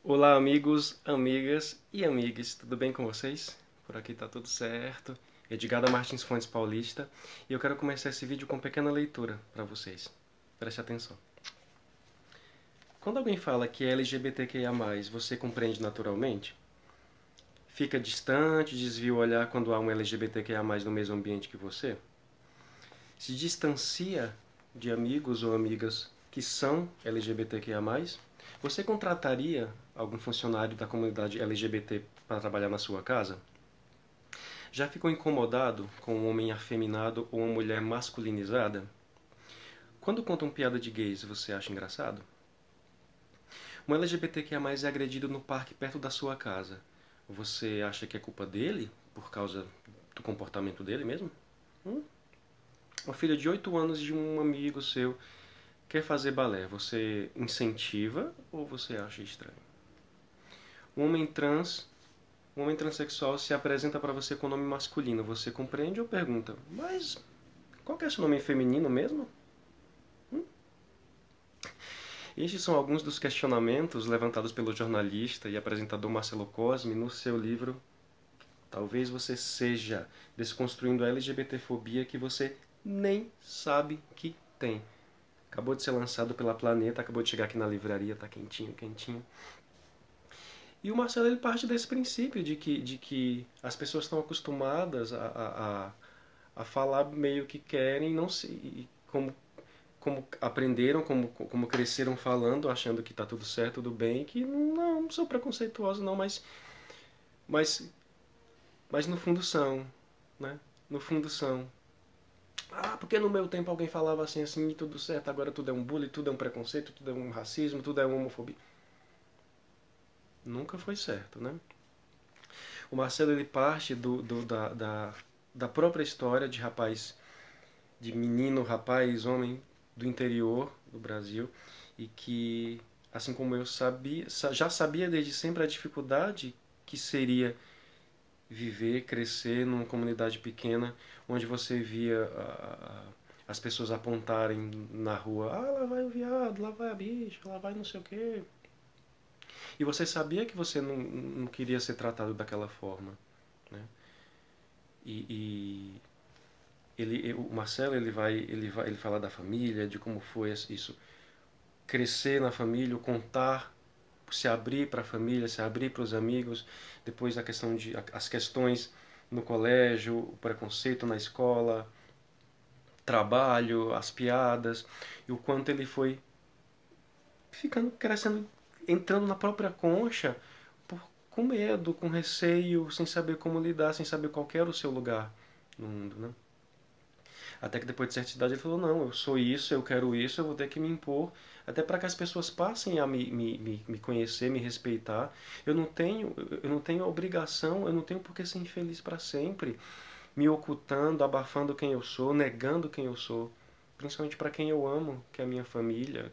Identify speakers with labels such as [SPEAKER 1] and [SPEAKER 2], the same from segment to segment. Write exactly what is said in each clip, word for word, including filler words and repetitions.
[SPEAKER 1] Olá, amigos, amigas e amigues, tudo bem com vocês? Por aqui tá tudo certo. Edgardo Martins Fontes Paulista, e eu quero começar esse vídeo com uma pequena leitura para vocês. Preste atenção. Quando alguém fala que é L G B T Q I A mais, você compreende naturalmente? Fica distante, desvia o olhar quando há um L G B T Q I A mais no mesmo ambiente que você? Se distancia de amigos ou amigas que são L G B T Q I A mais? Você contrataria algum funcionário da comunidade L G B T para trabalhar na sua casa? Já ficou incomodado com um homem afeminado ou uma mulher masculinizada? Quando contam piada de gays, você acha engraçado? Um L G B T Q I A mais é agredido no parque perto da sua casa. Você acha que é culpa dele, por causa do comportamento dele mesmo? Hum? Uma filha de oito anos de um amigo seu quer fazer balé. Você incentiva ou você acha estranho? Um homem trans, um homem transexual se apresenta para você com nome masculino. Você compreende ou pergunta, mas qual que é seu nome feminino mesmo? Hum? Estes são alguns dos questionamentos levantados pelo jornalista e apresentador Marcelo Cosme no seu livro Talvez Você Seja, Desconstruindo a LGBTfobia que você nem sabe que tem. Acabou de ser lançado pela Planeta, acabou de chegar aqui na livraria, tá quentinho, quentinho. E o Marcelo ele parte desse princípio de que, de que as pessoas estão acostumadas a, a, a, a falar meio que querem, não se, como, como aprenderam, como, como cresceram falando, achando que está tudo certo, tudo bem, que não, não são preconceituosos não, mas, mas, mas no fundo são, né? No fundo são. Ah, porque no meu tempo alguém falava assim, assim, e tudo certo, agora tudo é um bullying, tudo é um preconceito, tudo é um racismo, tudo é uma homofobia. Nunca foi certo, né? O Marcelo ele parte do, do, da, da, da própria história de rapaz, de menino, rapaz, homem do interior do Brasil e que, assim como eu sabia, já sabia desde sempre a dificuldade que seria viver, crescer numa comunidade pequena onde você via a, a, as pessoas apontarem na rua, ah, lá vai o viado, lá vai a bicha, lá vai não sei o quê. E você sabia que você não, não queria ser tratado daquela forma, né? E, e ele, o Marcelo ele vai, ele vai, ele fala da família, de como foi isso, crescer na família, contar, se abrir para a família, se abrir para os amigos, depois a questão de as questões no colégio, o preconceito na escola, trabalho, as piadas e o quanto ele foi ficando crescendo, entrando na própria concha por, com medo, com receio, sem saber como lidar, sem saber qual era o seu lugar no mundo, né? Até que depois de certa idade ele falou, não, eu sou isso, eu quero isso, eu vou ter que me impor, até para que as pessoas passem a me, me, me, me conhecer, me respeitar. Eu não tenho, eu não tenho obrigação, eu não tenho por que ser infeliz para sempre, me ocultando, abafando quem eu sou, negando quem eu sou, principalmente para quem eu amo, que é a minha família.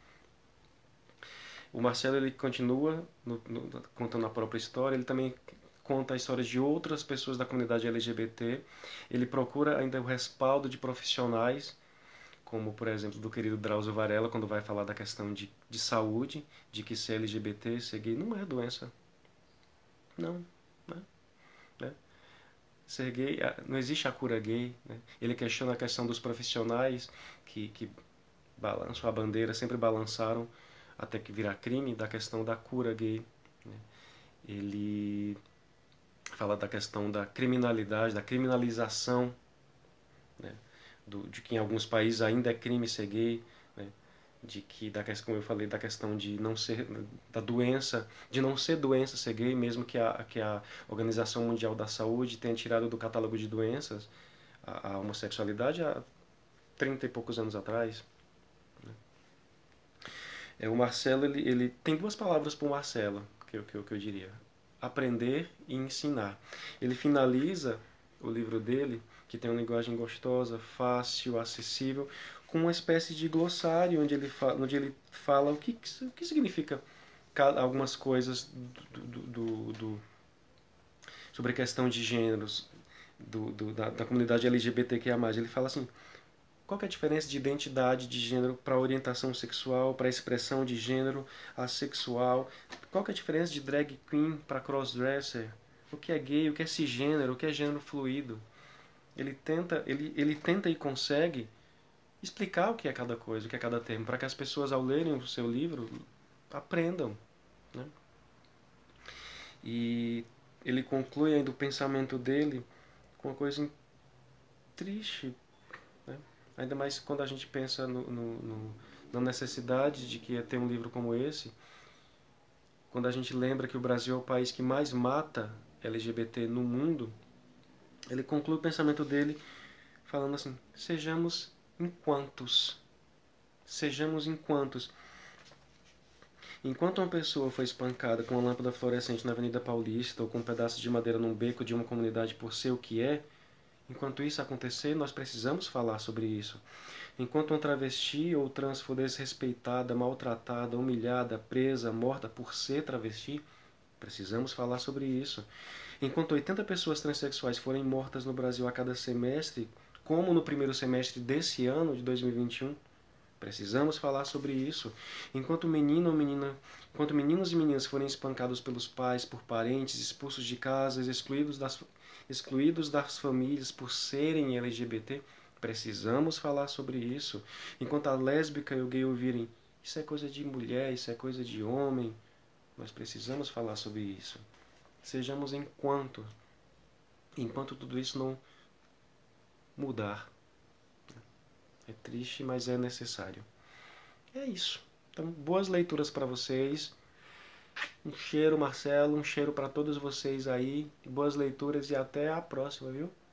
[SPEAKER 1] O Marcelo ele continua no, no, contando a própria história, ele também conta a história de outras pessoas da comunidade L G B T. Ele procura ainda o respaldo de profissionais, como por exemplo do querido Drauzio Varela, quando vai falar da questão de, de saúde, de que ser L G B T, ser gay, não é doença. Não, né? né? Ser gay, não existe a cura gay. Né? Ele questiona a questão dos profissionais que, que balançam a bandeira, sempre balançaram até que virar crime, da questão da cura gay. Né? Ele fala da questão da criminalidade, da criminalização, né? Do, de que em alguns países ainda é crime ser gay, né? De que, da, como eu falei, da questão de não ser, da doença, de não ser doença ser gay, mesmo que a, que a Organização Mundial da Saúde tenha tirado do catálogo de doenças a, a homossexualidade há trinta e poucos anos atrás. Né? É, o Marcelo, ele, ele tem duas palavras para o Marcelo, que, que, que eu diria. Aprender e ensinar. Ele finaliza o livro dele, que tem uma linguagem gostosa, fácil, acessível, com uma espécie de glossário, onde ele fala, onde ele fala o que, o que significa algumas coisas do, do, do, do sobre a questão de gêneros do, do, da, da comunidade L G B T Q I A mais. Ele fala assim, Qual que é a diferença de identidade de gênero para orientação sexual, para expressão de gênero, assexual? Qual que é a diferença de drag queen para crossdresser? O que é gay, o que é cisgênero, o que é gênero fluido? Ele tenta, ele, ele tenta e consegue explicar o que é cada coisa, o que é cada termo, para que as pessoas, ao lerem o seu livro, aprendam, né? E ele conclui ainda o pensamento dele com uma coisa triste, né? Ainda mais quando a gente pensa no, no, no, na necessidade de que é ter um livro como esse, quando a gente lembra que o Brasil é o país que mais mata L G B T no mundo. Ele conclui o pensamento dele falando assim: sejamos enquantos. Sejamos enquantos. Enquanto uma pessoa foi espancada com uma lâmpada fluorescente na Avenida Paulista ou com um pedaço de madeira num beco de uma comunidade por ser o que é, enquanto isso acontecer, nós precisamos falar sobre isso. Enquanto uma travesti ou trans for desrespeitada, maltratada, humilhada, presa, morta por ser travesti, precisamos falar sobre isso. Enquanto oitenta pessoas transexuais forem mortas no Brasil a cada semestre, como no primeiro semestre desse ano, de dois mil e vinte e um, precisamos falar sobre isso. Enquanto menino ou menina, enquanto meninos e meninas forem espancados pelos pais, por parentes, expulsos de casas, excluídos das, excluídos das famílias por serem L G B T, precisamos falar sobre isso. Enquanto a lésbica e o gay ouvirem: isso é coisa de mulher, isso é coisa de homem, nós precisamos falar sobre isso. Sejamos enquanto, enquanto tudo isso não mudar. É triste, mas é necessário. É isso. Então, boas leituras para vocês. Um cheiro, Marcelo, um cheiro para todos vocês aí. Boas leituras e até a próxima, viu?